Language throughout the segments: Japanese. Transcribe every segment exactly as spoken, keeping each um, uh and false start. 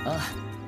あ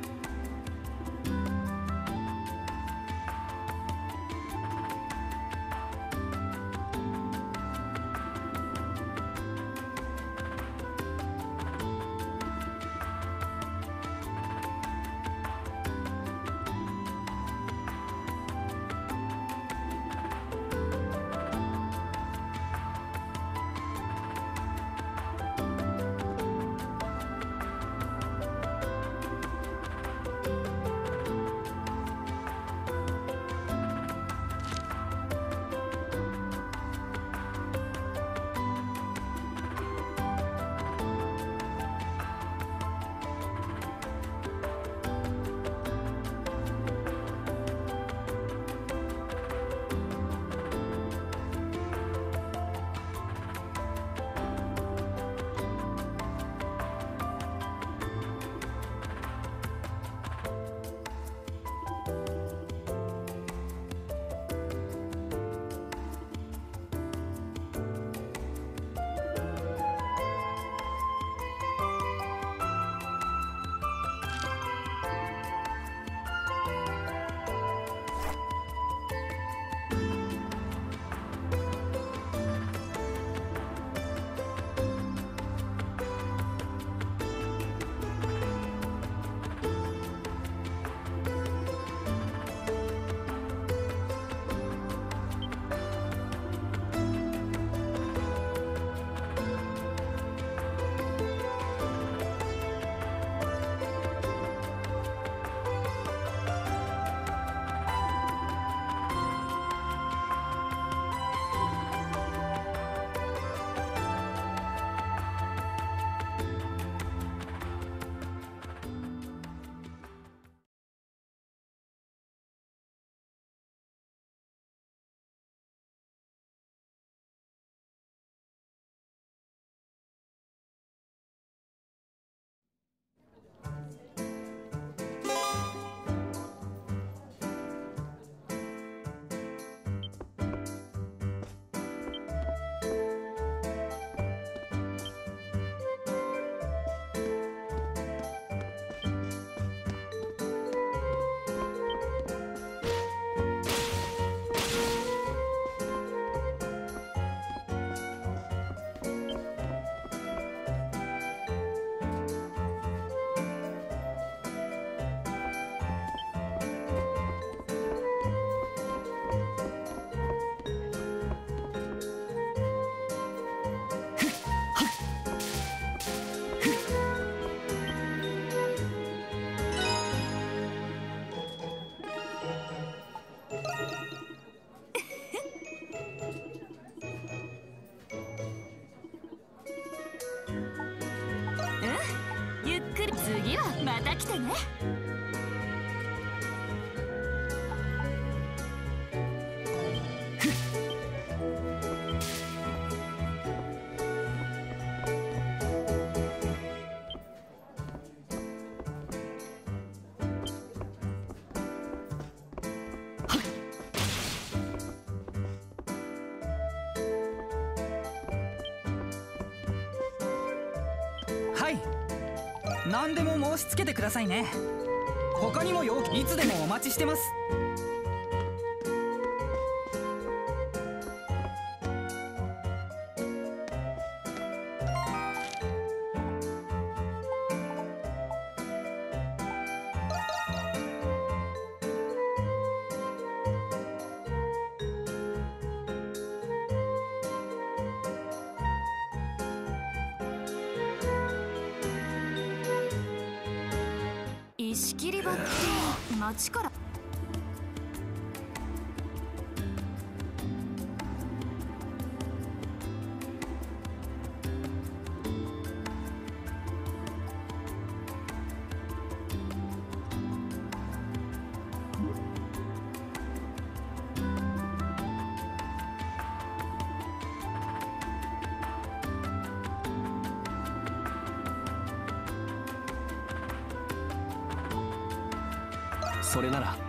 ゆっくり。次はまた来てね。 はい、何でも申し付けてくださいね。他にも要いつでもお待ちしてます。 石切り場って町から。 それなら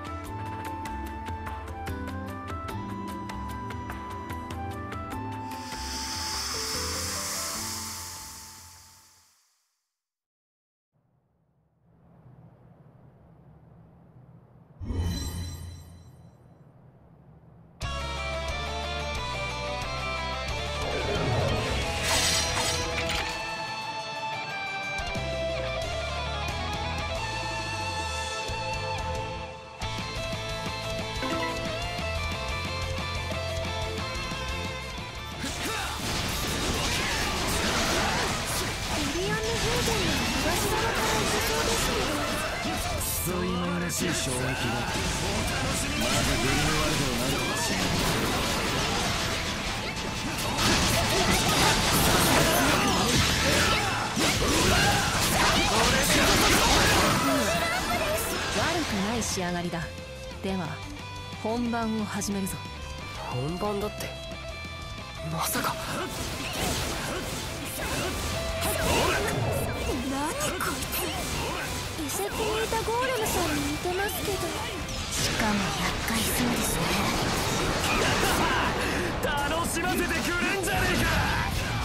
い衝撃だ。まずグリムワルドを何とかしよ悪くない仕上がりだ。では本番を始めるぞ。 本番だってまさか。 何こいつ、遺跡にいたゴーレムさんに似てますけど、しかも厄介そうですね。 楽しませてくれんじゃねえか。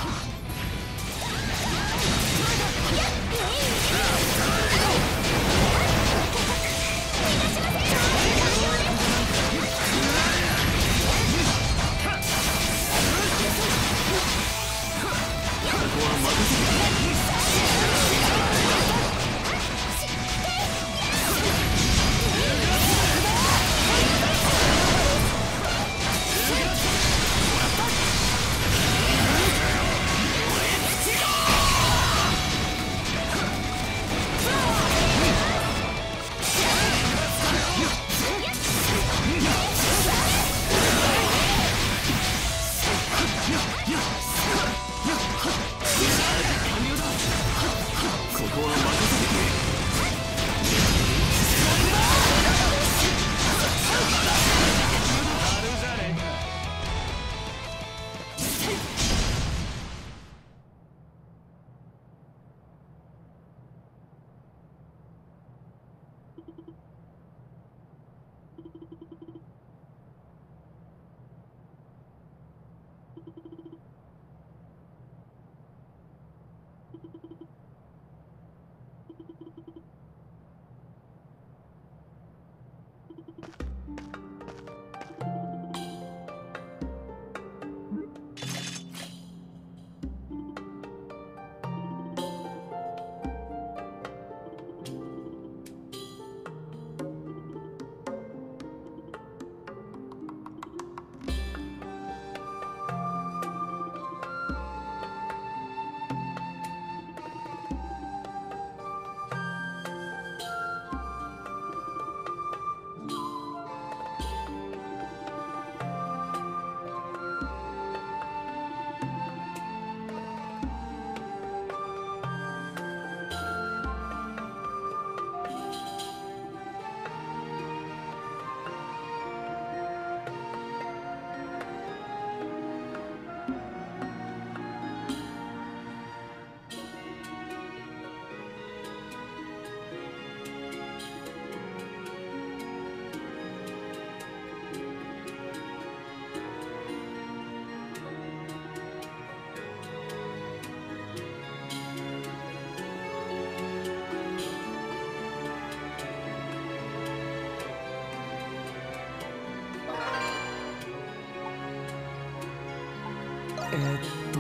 えーっと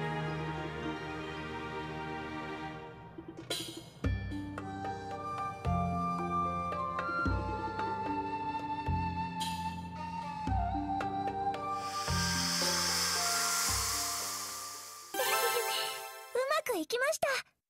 うまくいきました。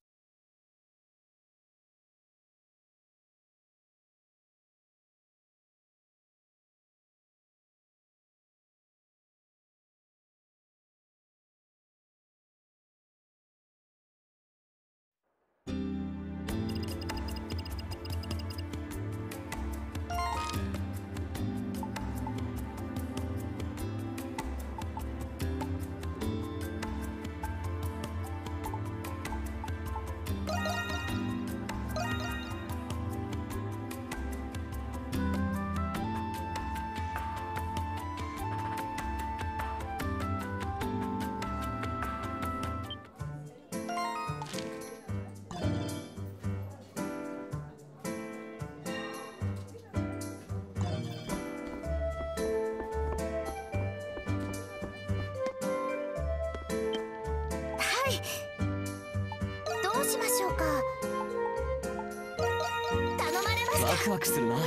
どうしましょうか。頼まれました。 ワクワクするな。 頼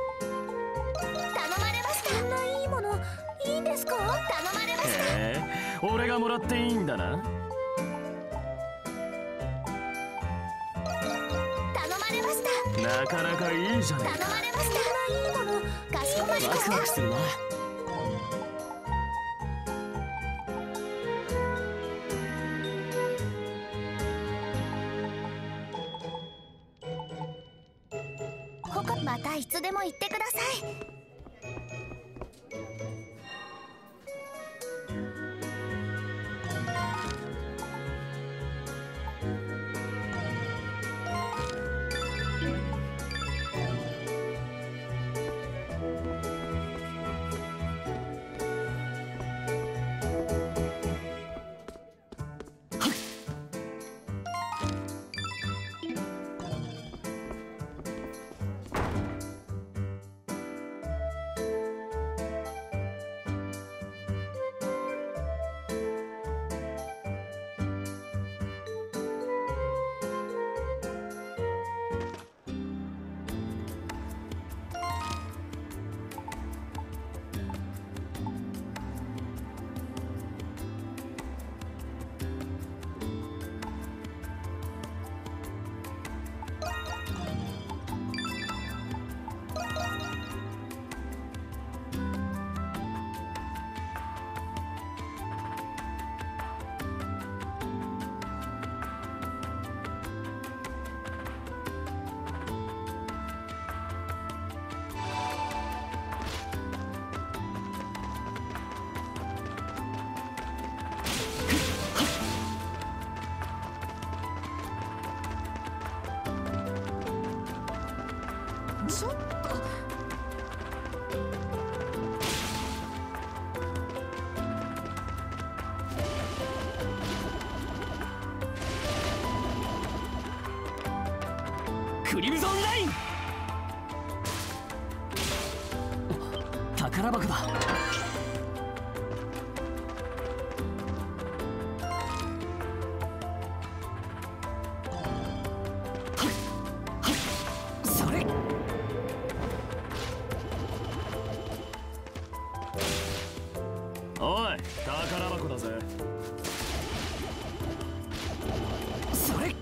まれました。こんないいものいいんですか。頼まれました。 へえ、俺がもらっていいんだな。 頼まれました。 なかなかいいじゃねえか。 頼まれました。いいものかしこまりました。 ワクワクするな。 ほかまたいつでも言ってください。ちょっとクリムゾンライン。宝箱だ。それ。 おい、宝箱だぜ。 それ。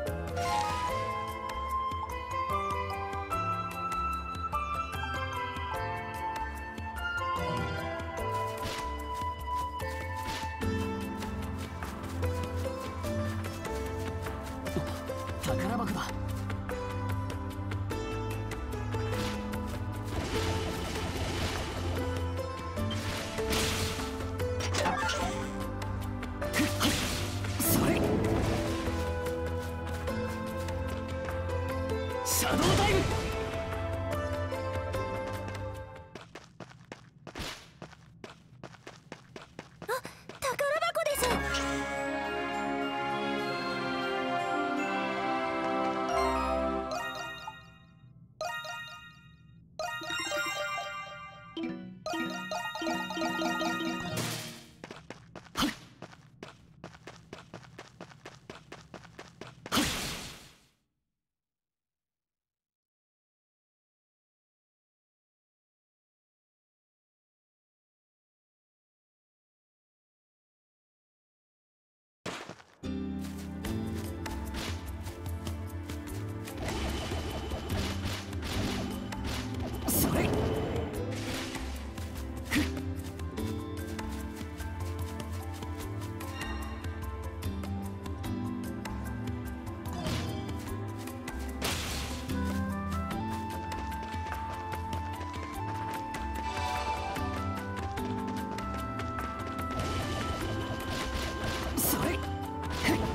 宝箱だ。それ。シャドウタイム。 宝箱です。 それ。それ。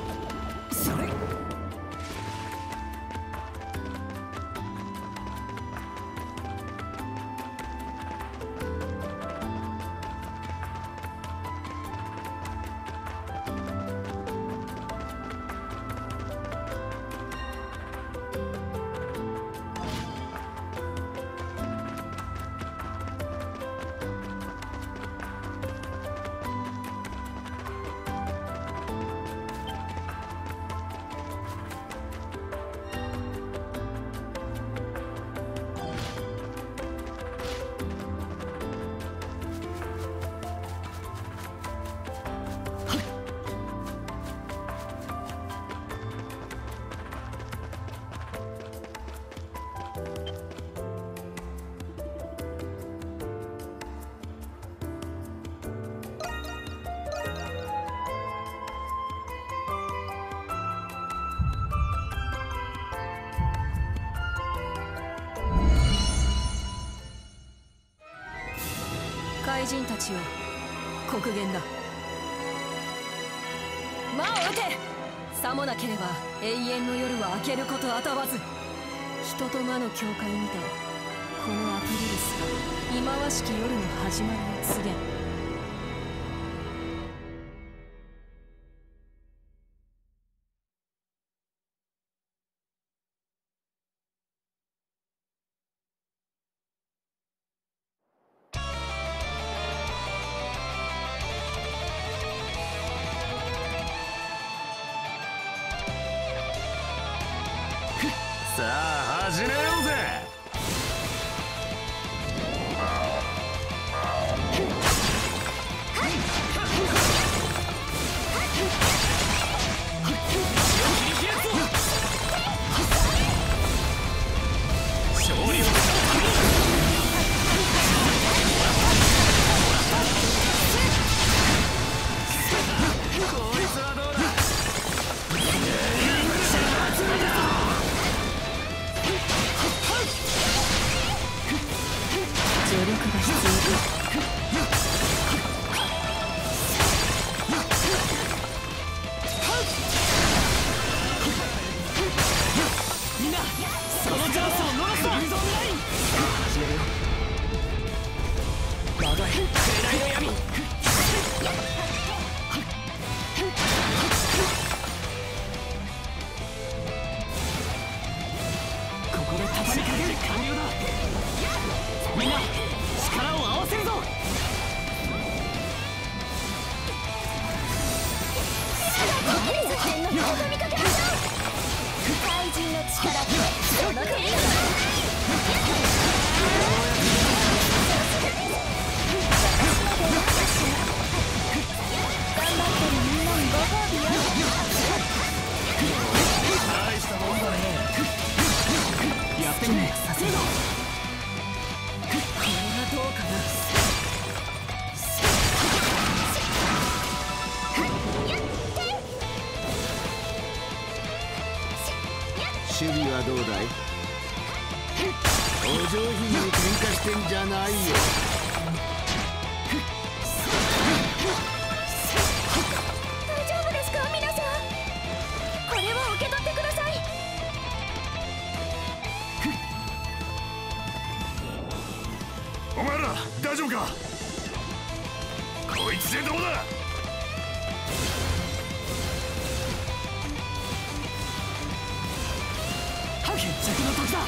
怪人たちよ、黒限だ。魔を打て。さもなければ永遠の夜は明けることあたわず。人と魔の境界にてこのアプリリスが忌まわしき夜の始まりを告げん。 さあ始めようぜ。勝利をこいつはどうだ。 助力が必要だ。みんなそのチャンスを逃すな。ユーゾンライン始めるよ。長い紅の闇。ここで畳みかける完了だ。みんな力を合わせるぞ。 怪人の力ってその程度だ。頑張ってるみんなにご褒美よ。 大したもんだね。 やってくれさせろ。これはどうかな。 守備はどうだい。お上品に喧嘩してんじゃないよ。 大丈夫ですか皆さん。これを受け取ってください。 お前ら大丈夫か。こいつでどうだ。 決着の時だ。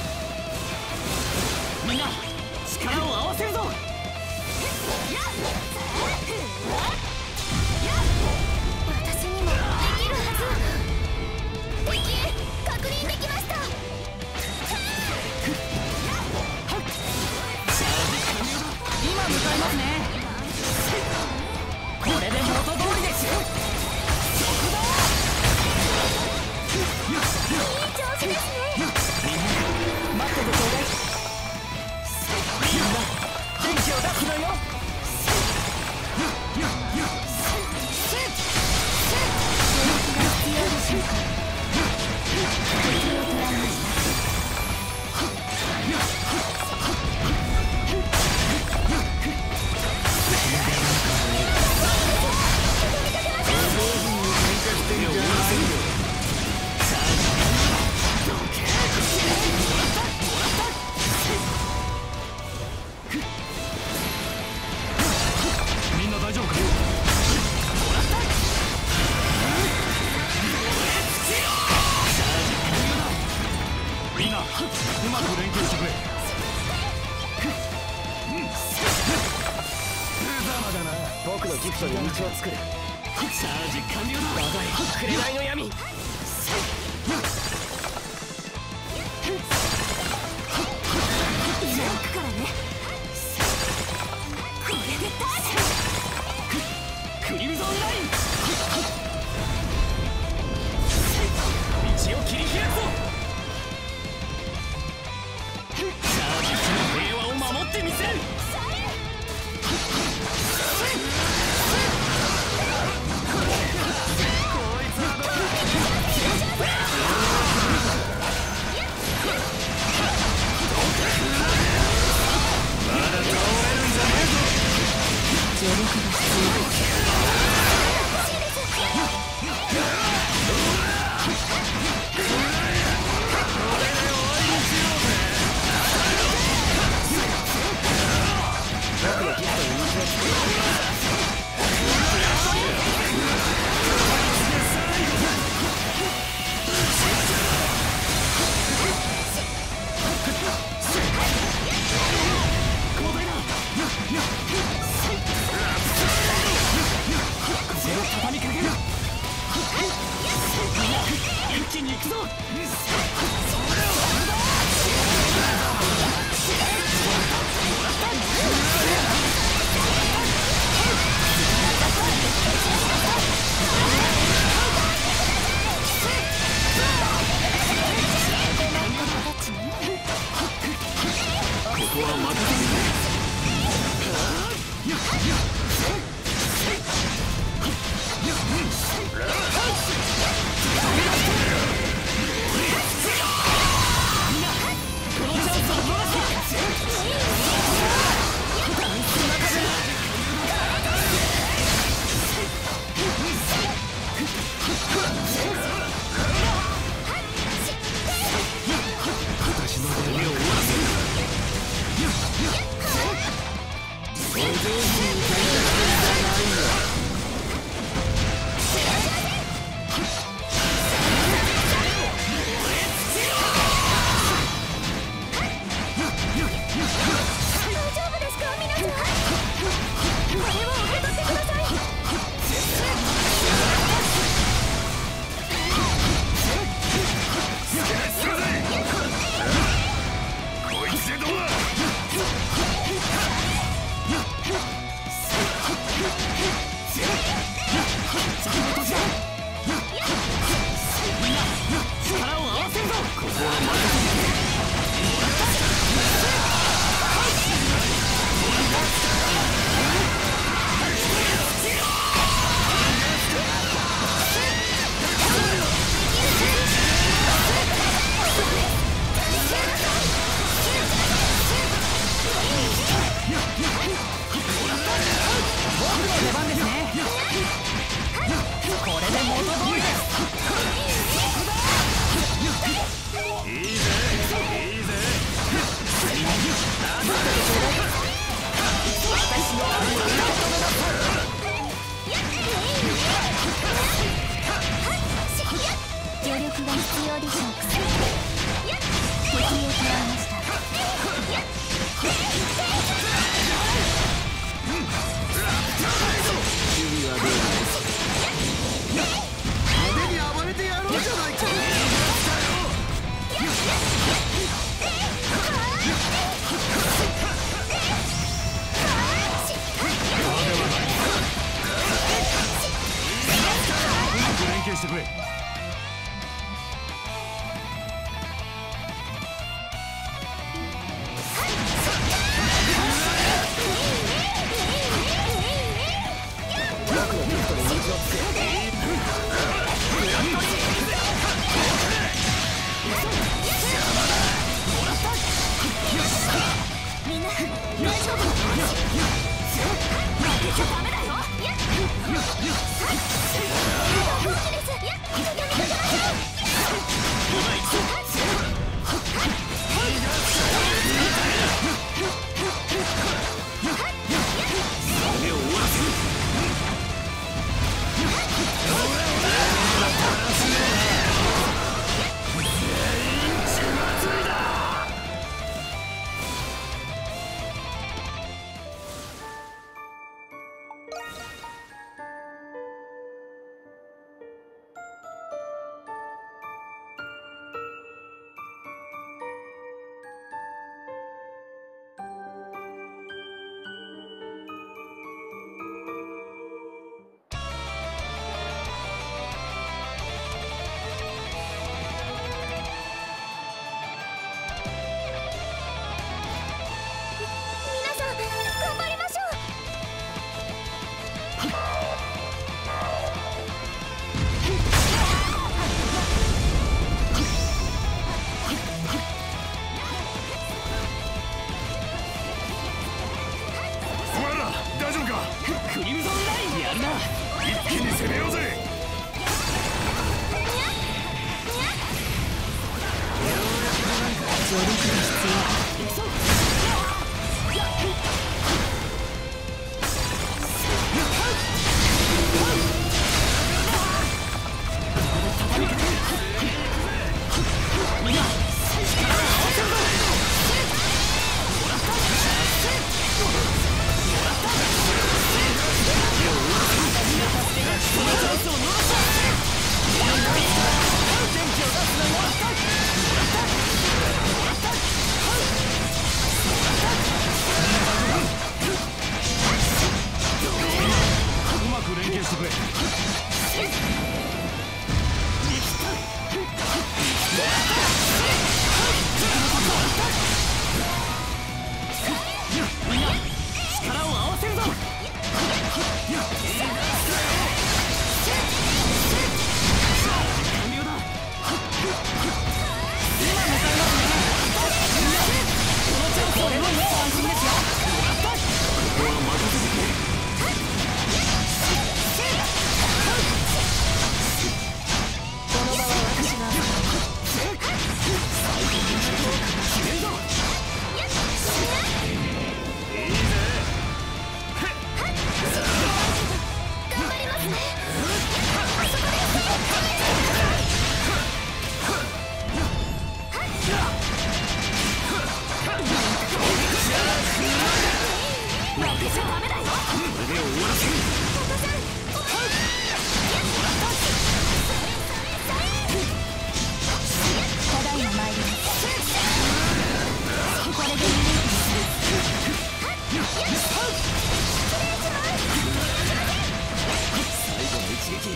みんな力を合わせるぞ。 私にもできるはず。敵確認できました。 今向かいますね。これで元通りですよ。 いい調子ですね。 待っててちょうだい。みんな元気を出すのよ。 必要でしょうか。敵を捕らえました。 みんな大丈夫か。みんなうまく連携してくれ。無様だな。 僕のギフトに道を作る。チャージ完了だ。長い紅の闇。 今行くからね。これでタクリムゾンライン。道を切り開くぞ。チャージ機の平和を守ってみせる。 こいつはどうだ。 こ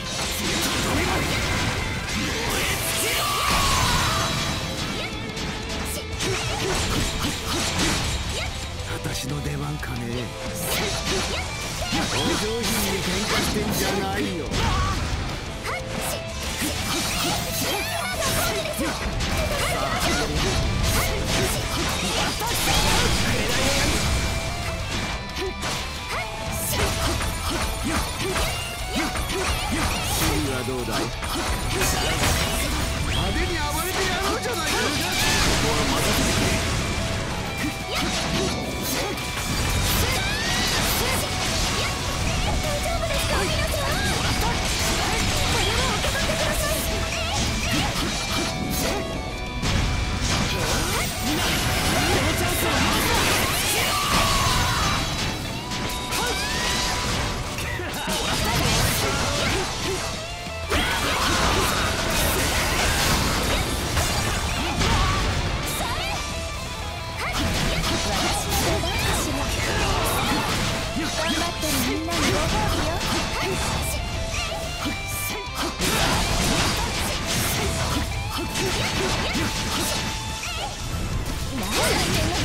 私の出番かね。お上品に喧嘩してんじゃないよ。次はどうだい。派手に暴れてやろうじゃないか。ここは任せてくれ。 大丈夫ですか皆さん。これは受け取ってください。みんなこのチャンスを回すぞ。頑張ってるみんなにご褒美よ。何やってんの。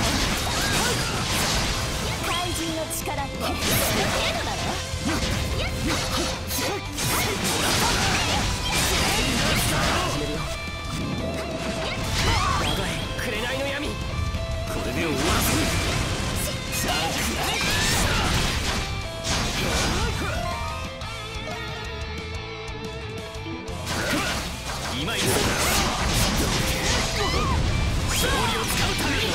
怪人の力ってその程度だろ。 我が輩紅の闇、これで終わらせる。さあ今いる勝利を使うために。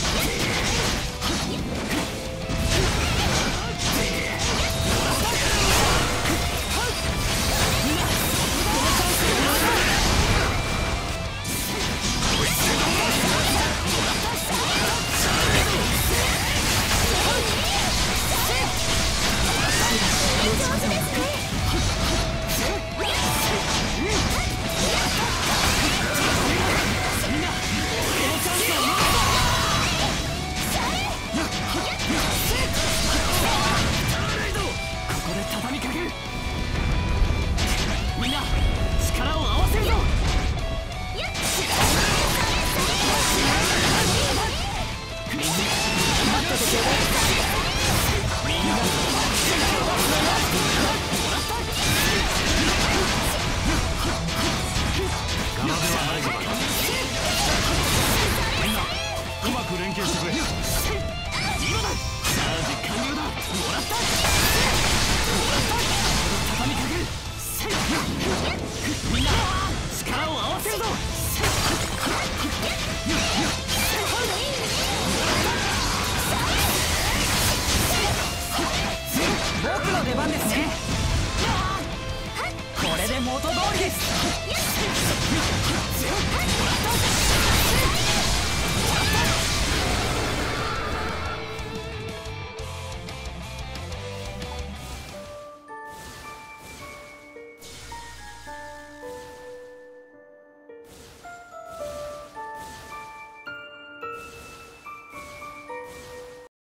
僕の出番ですね。これで元通りです。